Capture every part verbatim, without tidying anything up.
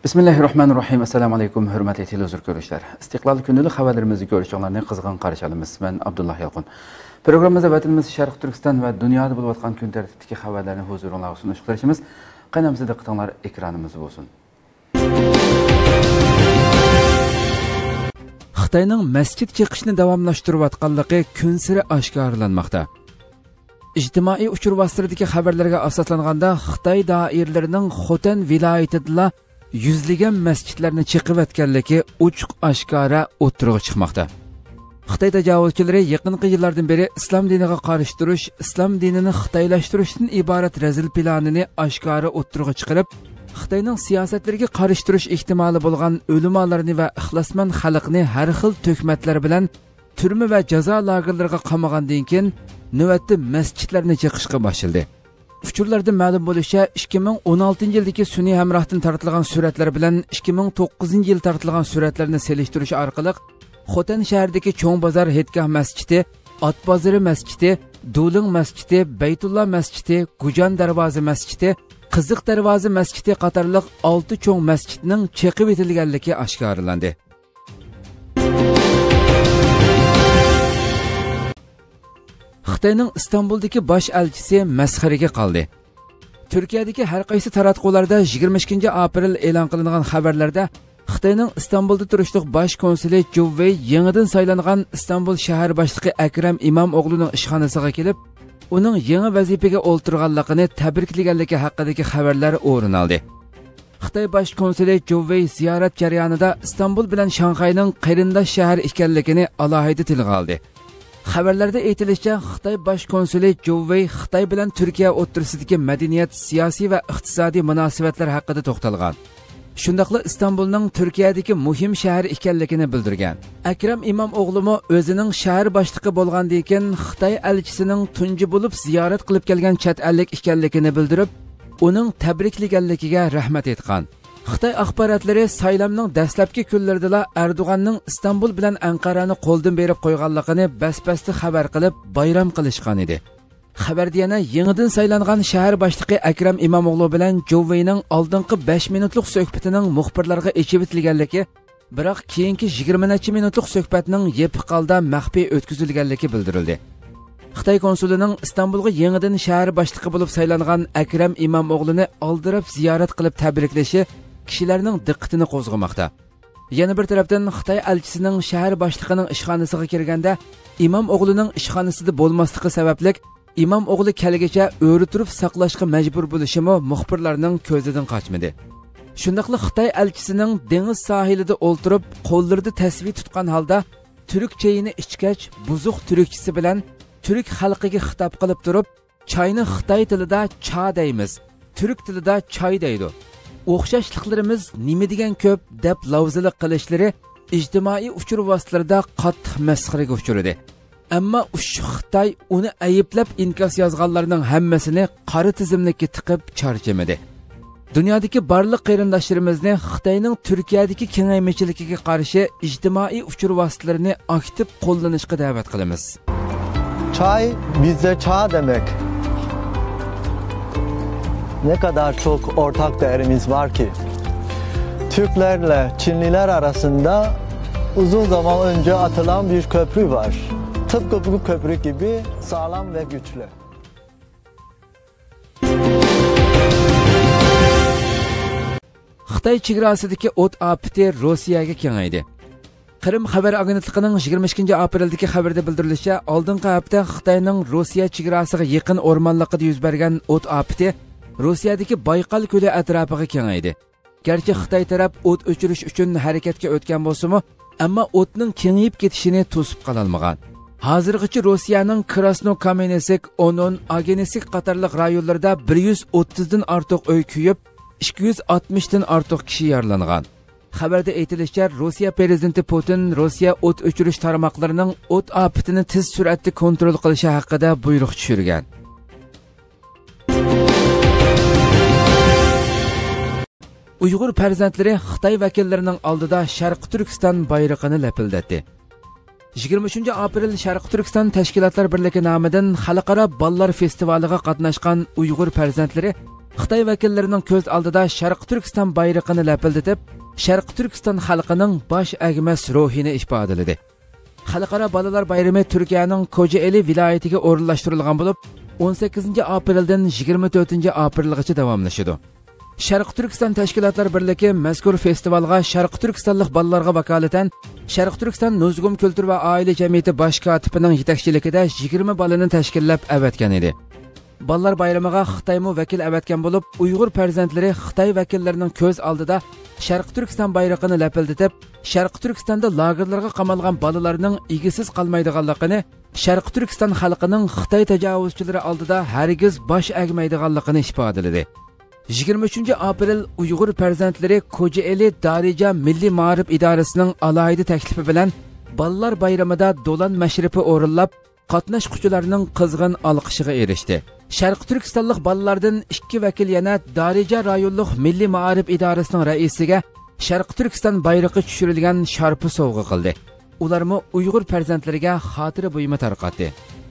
Bismillahirrahmanirrahim. Assalamu alaykum, hurmatli televizor ko'ruvchilar. Istiqlol kunlik xabarlarimizni ko'rishinglarni qizg'in qarshi olamiz. Men Abdullah Yalqin. Programmamizda vatanimiz Sharq Turkiston va dunyoda bo'lib o'tgan kun tartibidagi xabarlarni huzuringizga sunish qilishimiz. Qaynamizda diqqatinglar ekranimiz bo'lsin. Xitoyning masjid chiqishini davomlashtirayotganligi kun sari oshkorlanmoqda. İctimai uchur vositasidagi xabarlarga asoslanganda Xitoy doiralarining Xotan viloyatida yüzligen masjidlarni chiqib o'tganligi ochiq oshkora o'tirg'i chiqmoqda. Xitoy tajovuzchilari yaqinqi yillardan beri islom diniga qarshi turish, islom dinini xitoylashtirishdan iborat razil planini oshkora o'tirg'i chiqarib, Xitoyning siyosatlariga qarshi turish ehtimoli bo'lgan o'limalarni va ixlosmand xalqni har xil to'kmatlar bilan turma va jazo lagerlariga qamagandan keyin navbatda masjidlarni chiqishga boshladi. Uçurlarda ma'lum bo'lishicha, ikki ming o'n oltinchi yildagi sun'iy hamrohdan tartilgan suratlar bilan ikki ming to'qqizinchi yil tartilgan suratlarni selishtirish orqali Xotan shahridagi cho'ng bozor Hetgah masjidi, Ot bozori masjidi, Duling masjidi, Baytulloh masjidi, Gujon darvoza masjidi, Qiziq darvoza masjidi qatorliq olti cho'ng masjidning chiqib etilganligi oshkorlandi. Xitoyning Istanbuldagi bosh elchisi masxaraga qoldi. Turkiyadagi har qaysi taratqularda yigirma ikkinchi aprel e'lon qilingan xabarlarda Xitoyning Istanbulda turishliq bosh konsuli Zhou Wei yangidan saylangan Istanbul shahar boshlig'i Akram Imamoğlu'ning ishxonasiga kelib, uning yangi vazifaga o'ltirganligini tabriklaganligi haqidagi xabarlar o'rin oldi. Xitoy bosh konsuli Zhou Wei ziyorat jarayonida Istanbul bilan Shanxayning qarindosh shahar ekanligini alohida tilga oldi. Xabarlarda aytilishicha, Xitoy bosh konsuli Zhou Wei Xitoy bilan Turkiya o'rtasidagi madaniyat, siyosiy va iqtisodiy munosabatlar haqida to'xtalgan. Shundaqla Istanbulning Turkiyadagi muhim shahar ekanligini bildirgan. Akram Imamoğlu o'zining shahar boshlig'i bo'lgandan keyin Xitoy elchisining tunji bo'lib ziyorat qilib kelgan chet ellik ekanligini bildirib, uning tabriklaganligiga rahmat etgan. Xitoy axborotlari saylamning dastlabki kunlarida Erdo'g'anning Istanbul bilan Anqarani qo'ldan berib qo'yganligini bas-basda xabar qilib bayram qilishgan edi. Xabarda yana yangidan saylangan shahar boshlig'i Akram Imamoğlu bilan Zhou Wei'ning oldingi besh minutlik suhbatining muxbirlarga echib etilganligi, biroq keyingi yigirma minutlik suhbatning yepiq holda maxfiy o'tkazilganligi bildirildi. Xitoy konsulining Istanbulga yangidan shahar boshlig'i bo'lib saylangan Akram Imamoğlu'ni oldirib ziyorat qilib tabriklashi kishilarning diqqatini qo'zg'amoqda. Yana bir tarafdan Xitoy elchisining shahar boshlig'ining ishxonasiga kirganda Imamoğlu'ning ishxonasida bo'lmasligi sababli Imamoğlu kelgacha o'ri turib saqlashga majbur bo'lishimi muxbirlarning ko'zidan qochmadi. Shundaqli Xitoy elchisining dengiz sohilida o'ltirib, qo'llarida tasvir tutgan holda turk chayini ichgach, buzuq turkchisi bilan turk xalqiga xitob qilib turib, choyni Xitoy tilida cha deymiz, turk tilida choy deydi. O'xshashliklarimiz nima degan ko'p deb lavzilik qilishlari ijtimoiy uchur vositalarida qattiq masxaraga uchradi. Ammo ushbu Xitoy uni ayblab inkos yozganlarning hammasini qora tizimlikka tiqib charchamadi. Dunyodagi barliq qarindoshlarimizni Xitoyning Turkiyadagi kengaymichiligiga qarshi ijtimoiy uchur vositalarini aktiv qo'llanishga da'vat qilamiz. Çay bizde çağ demek. Ne kadar çok ortak değerimiz var ki. Türklerle Çinliler arasında uzun zaman önce atılan bir köprü var. Tıpkı bu köprü gibi sağlam ve güçlü. Xitoy chegarasidagi o't ofati Rossiyaga kengaydi. Qrim xabar agentligining yigirma ikkinchi apreldagi xabarda bildirilishicha, oldingi hafta Xitoyning Rossiya chegarasiga yaqin o'rmonliqda yuz bergan o't ofati Rossiyadagi Bayqal ko'li atrofiga kengaydi. Garchi Xitoy taraf o't o'chirish uchun harakatga o'tgan bo'lsa-mu, ammo o'tning kengayib ketishini to'sib qola olmagan. Hozirgacha Rossiyaning Krasnokamensky, Onon, Agenesik qatorliq rayonlarda bir yuz o'ttiz dan ortiq uy kuyib, ikki yuz oltmish dan ortiq kishi yaralangan. Xabarda aytilishicha, Rossiya prezidenti Putin Rossiya o't o'chirish tarmoqlarining o't ofatini tez sur'atda kontrol qilishi haqida buyruq tushirgan. Uyg'ur farzandlari Xitoy vakillarining oldida Sharq Turkiston bayrog'ini lapildatdi. yigirma uchinchi aprel Sharq Turkiston tashkilotlar birligi nomidan xalqaro ballar festivaliga qatnashgan Uyg'ur farzandlari Xitoy vakillarining ko'z oldida Sharq Turkiston bayrog'ini lapildatib, Sharq Turkiston xalqining bosh agmas ruhini ifodaladi. Xalqaro bolalar bayrami Turkiyaning Kocaeli viloyatiga o'rinlashtirilgan bo'lib, o'n sakkizinchi apreldan yigirma to'rtinchi aprelgacha davomlashadi. Sharq Turkiston tashkilotlar birligi mazkur festivalga Sharq Turkistonlik bolalarga vakolatan Sharq Turkiston Nuzgum Kultur va oila jamiyati bosh kotibining yetakchiligida yigirma bolani tashkillab avatgan edi. Bolalar bayramiga Xitoymi vakil avatgan bo'lib, Uyg'ur farzandlari Xitoy vakillarining ko'z oldida Sharq Turkiston bayrog'ini lapildatib, Sharq Turkistonda lagerlarga qamalgan bolalarning egisiz qolmaydiganligini, Sharq Turkiston xalqining Xitoy tajovuzchilari oldida hargiz bosh egmaydiganligini ifodaladi. yigirma uchinchi aprel Uyg'ur farzandlari Kocaeli Darija Milliy ma'rif idorasining alohida taklifi bilan bolalar bayramida do'lan mashrifi o'rinlab, qatnashuvchilarning qizg'in olqishiga erishdi. Sharq Turkistonlik bolalardan ikki vakil yana Darija rayonlik Milliy ma'rif idorasining raisiga Sharq Turkiston bayrog'i tushirilgan sharpi sovg'a qildi. Ularmi Uyg'ur farzandlariga xotira buyurma tarqatdi.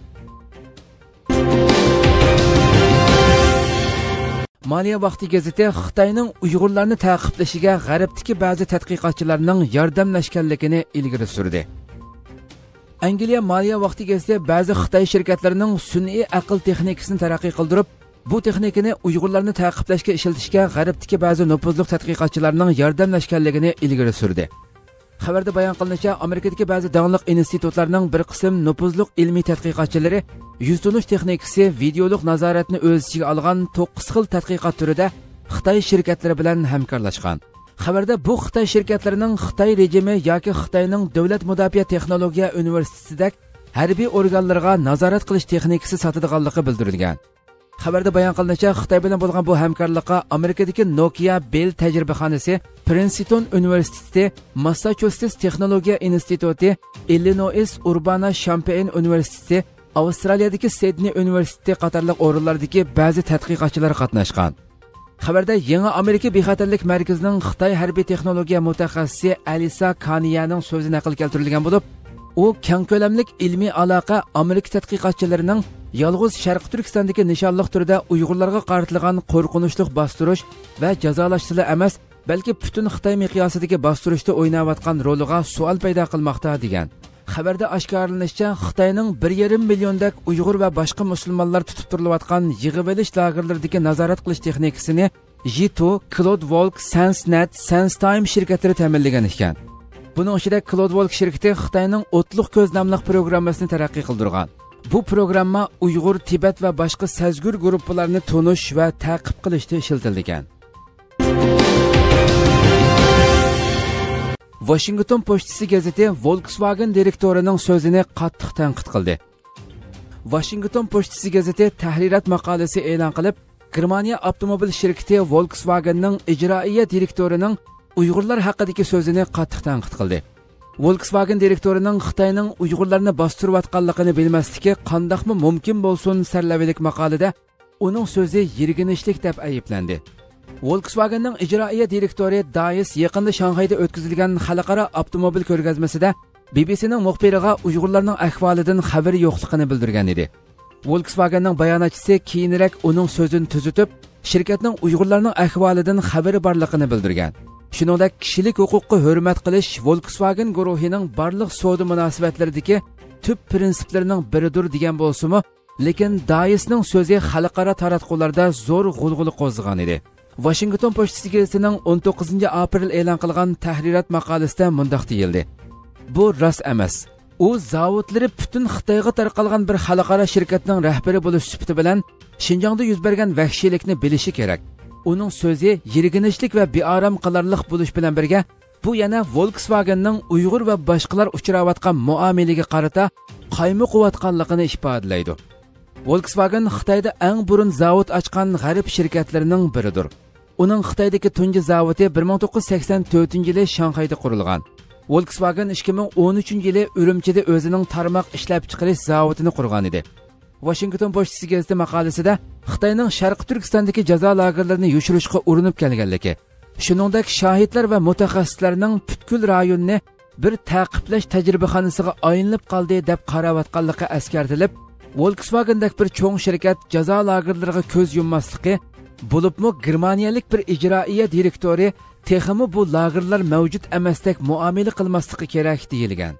Maliya vaqti gazeti Xitoyning Uyg'urlarni ta'qiblashiga g'arbdagi ba'zi tadqiqotchilarning yordamlashganligini ilgari surdi. Angliya Maliya vaqti gazeti ba'zi Xitoy shirkatlarining sun'iy aql texnikasini taraqqiy qildirib, bu texnikani Uyg'urlarni ta'qiblashga ishlatishga g'arbdagi ba'zi nufuzli tadqiqotchilarning yordamlashganligini ilgari surdi. Xabarda bayon qilinishicha, Amerikadagi ba'zi davlat institutlarining bir qism nufuzli ilmiy tadqiqotchilari yuz tunish texnikasi videolik nazoratni o'z ichiga olgan to'qqiz xil tadqiqot turida Xitoy shirkatlari bilan hamkorlashgan. Xabarda bu Xitoy shirkatlarining Xitoy rejimi yoki Xitoyning Davlat mudofaa texnologiya universitetidagi harbiy organlarga nazorat qilish texnikasi sotadiganligi bildirilgan. Xabarda bayon qilinishicha, Xitoy bilan bo'lgan bu hamkorlikqa Amerikadagi Nokia Bell tajribaxonasi, Princeton universiteti, Massachusetts texnologiya instituti, Illinois Urbana-Champaign universiteti, Avstraliyadagi Sydney universiteti qatorliq o'rinlardagi ba'zi tadqiqotchilar qatnashgan. Xabarda Yangi Amerika bexatarlik markazining Xitoy harbiy texnologiya mutaxassisi Alisa Kaniyaning so'zi naql keltirilgan bo'lib, u keng ko'lamlik ilmiy aloqa Amerika tadqiqotchilarining yolg'iz Sharq Turkistondagi nishonliq turida Uyg'urlarga qaratilgan qo'rqinchli bostirish va jazolashlar emas, balki butun Xitoy miqyosidagi bostirishda o'ynayotgan roliga savol paydo qilmoqda degan. Xabarda oshkorlanishicha, Xitoyning bir yarim milliondak Uyg'ur va boshqa musulmonlar tutib turilayotgan yig'ib olish lagerlaridagi nazorat qilish texnikasini Jito, Cloudwalk, SenseNet, SenseTime shirkatlari ta'minlagan ekan. Buning ichida Cloudwalk shirkati Xitoyning o'tliq ko'z nomli programmasini taraqqiy qildirgan. Bu programma Uyg'ur, Tibet va boshqa sazgur guruhlarni tonish va ta'qib qilishda ishlatilgan. Washington pochtasi gazeti Volkswagen direktorining so'zini qattiq tanqid qildi. Washington pochtasi gazeti tahrirat maqolasi e'lon qilib, Germaniya avtomobil shirkati Volkswagenning ijroiya direktorining Uyg'urlar haqidagi so'zini qattiq tanqid qildi. Volkswagen direktorining Xitoyning Uyg'urlarni bostirayotganligini bilmasligi qandoqmi mumkin bo'lsin sarlavalik maqolada uning so'zi yirginishlik deb ayblandi. Volkswagenning ijroiya direktori Dais yaqinda Shanxayda o'tkazilgan xalqaro avtomobil ko'rgazmasida B B C'ning muxbiriga Uyg'urlarning ahvolidan xabari yo'qligini bildirgan edi. Volkswagenning bayonotchisi keyinroq uning so'zini tuzitib, shirkatning Uyg'urlarning ahvolidan xabari borligini bildirgan. Shuningdek, kishilik huquqqa hurmat qilish Volkswagen guruhining barliq savdo munosabatlaridagi tub prinsiplarining biridir degan bo'lsa-mu, lekin Daisning so'zi xalqaro taratqularda zo'r g'ulg'uli qo'zg'agan edi. Washington pochtasi gazetining o'n to'qqizinchi aprel e'lon qilgan tahrirat maqolasida mundaq deyildi. Bu rost emas. U zavodlari butun Xitoyga tarqalgan bir xalqaro shirkatning rahbari bo'lish sifati bilan Xinjiangda yuz bergan vahshiylikni bilishi kerak. Uning so'zi yirginishlik va bearam qilarlik bo'lish bilan birga, bu yana Volkswagenning Uyg'ur va boshqalar uchrayotgan muomalaga qarata qaymi quvvatganligini ifodalaydi. Volkswagen Xitoyda eng burun zavod ochgan g'arb shirkatlarining biridir. Uning Xitoydagi tunji zavodi bir ming to'qqiz yuz sakson to'rtinchi yili Shanxayda qurilgan. Volkswagen ikki ming o'n uchinchi yili Urumchida o'zining tarmoq ishlab chiqarish zavodini qurgan edi. Washington pochtasi gazeti maqolasida Xitoyning Sharq Turkistondagi jazo lagerlarini yushirishga urinib kelganligi, shuningdek shohidlar va mutaxassislarning butkul rayonni bir ta'qiblash tajribaxonasiga aylanib qoldi deb qarayotganligi eskartilib, Volkswagen'dagi bir cho'ng shirkat jazo lagerlariga ko'z yummasligi Bulubmu Germaniyalik bir icraiya direktori texmi bu lagerlar mavjud emasdek muomala qilmasligi kerak deyilgan.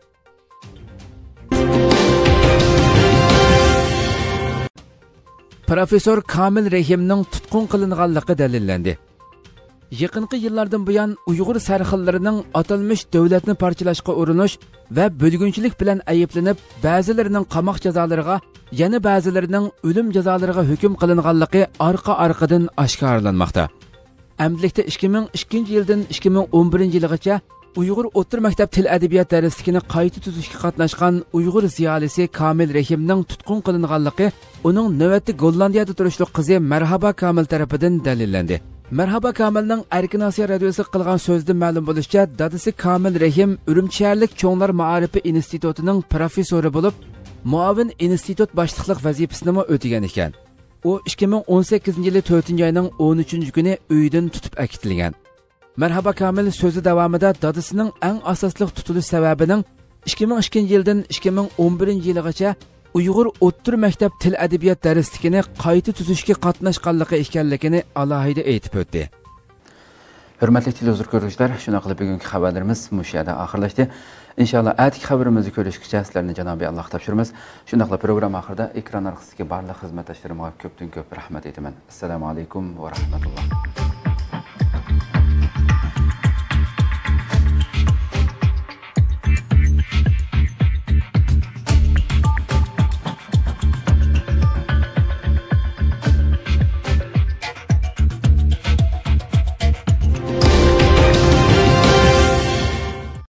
Professor Kamil Rahimning tutqun qilinganligi dalillandi. Yaqinqi yillardan buyon Uyg'ur sarxillarining atalmış davlatni parchalashga urinish va bo'lgunchilik bilan ayiblanib, ba'zilarining qamoq jazolariga, yana ba'zilarining o'lim jazolariga hukm qilinganligi orqa-orqadan oshkorlanmoqda. Amdilikda ikki ming ikkinchi yildan ikki ming o'n birinchi yilgacha Uyg'ur o'rta maktab til adabiyot darsligini qayta tuzishga qatnashgan Uyg'ur ziyolisi Kamil Rahimning tutqun qilinganligi uning navbatda Gollandiyada turishli qizi Marhaba Kamil tarafidan dalillandi. Marhaba Kamilning Erkin Osiyo radiosi qilgan so'zda ma'lum bo'lishicha, dadasi Kamil Rahim Urumchi shaharlik Cho'nglar ma'arifi institutining professori bo'lib, muavin institut boshliqlik vazifasini o'tagan ekan. U ikki ming o'n sakkizinchi yil to'rtinchi oyning o'n uchinchi kuni uydan tutib akitilgan. Marhaba Kamil so'zi davomida dadasining eng asosli tutilish sababining ikki ming ikkinchi yildan ikki ming o'n birinchi yilgacha Uyg'ur o'rta maktab til adabiyot darsligini qayta tuzishga qatnashganligi ekanligini alohida aytib o'tdi. Hurmatli televizor ko'ruvchilar, shuna qilib bugungi xabarlarimiz mush yerda oxirlashdi. Inshaalloh atki xabarimizni ko'rishgacha sizlarni Janobiy Alloh topshiramiz. Shunda qilib program oxirida ekran orqasidagi barcha xizmatdoshlarimga ko'pdan ko'p rahmat aytaman. Assalomu alaykum va rahmatulloh.